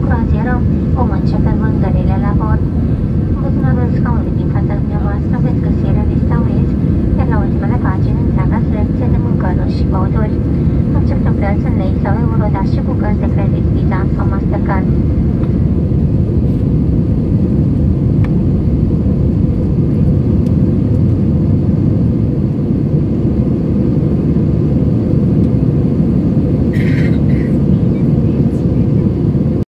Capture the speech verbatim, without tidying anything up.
croazieră vom începe vânzările la bord. În buzunarul scaunului din fața dumneavoastră veți găsi revista Wiz, iar la ultimele pagini întreaga selecție de mâncăruri și băuturi. Acceptăm plăți în lei sau euro, dar și cu cărți de credit Visa sau Mastercard.